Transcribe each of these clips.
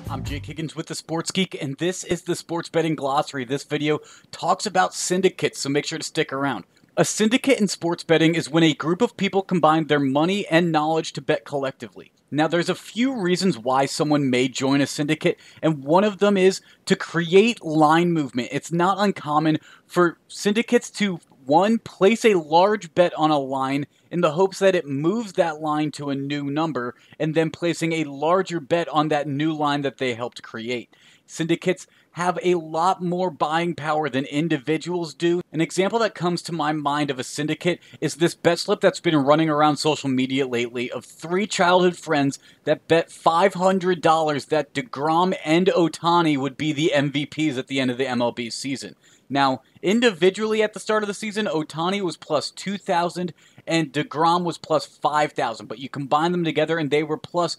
I'm Jake Higgins with the Sports Geek, and this is the Sports Betting Glossary. This video talks about syndicates, so make sure to stick around. A syndicate in sports betting is when a group of people combine their money and knowledge to bet collectively. Now, there's a few reasons why someone may join a syndicate, and one of them is to create line movement. It's not uncommon for syndicates to, one, place a large bet on a line in the hopes that it moves that line to a new number, and then placing a larger bet on that new line that they helped create. Syndicates have a lot more buying power than individuals do. An example that comes to my mind of a syndicate is this bet slip that's been running around social media lately of 3 childhood friends that bet $500 that DeGrom and Ohtani would be the MVPs at the end of the MLB season. Now, individually at the start of the season, Ohtani was plus 2,000 and DeGrom was plus 5,000, but you combine them together and they were plus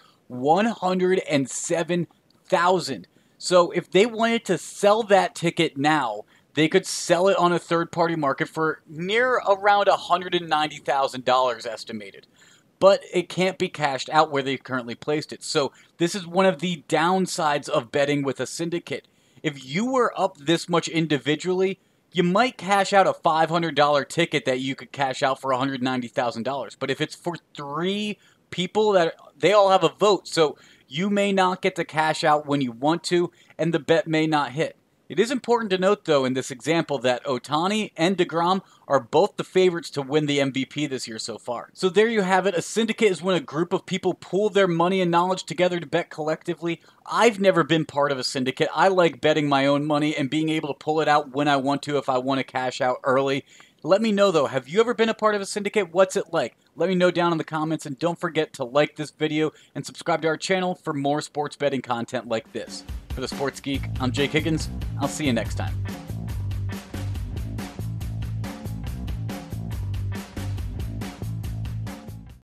107,000. So if they wanted to sell that ticket now, they could sell it on a third-party market for near around $190,000 estimated. But it can't be cashed out where they've currently placed it. So this is one of the downsides of betting with a syndicate. If you were up this much individually, you might cash out a $500 ticket that you could cash out for $190,000. But if it's for 3 people, that they all have a vote, so you may not get to cash out when you want to, and the bet may not hit. It is important to note, though, in this example that Ohtani and DeGrom are both the favorites to win the MVP this year so far. So there you have it. A syndicate is when a group of people pool their money and knowledge together to bet collectively. I've never been part of a syndicate. I like betting my own money and being able to pull it out when I want to if I want to cash out early. Let me know, though, have you ever been a part of a syndicate? What's it like? Let me know down in the comments, and don't forget to like this video and subscribe to our channel for more sports betting content like this. For the Sports Geek, I'm Jake Higgins. I'll see you next time.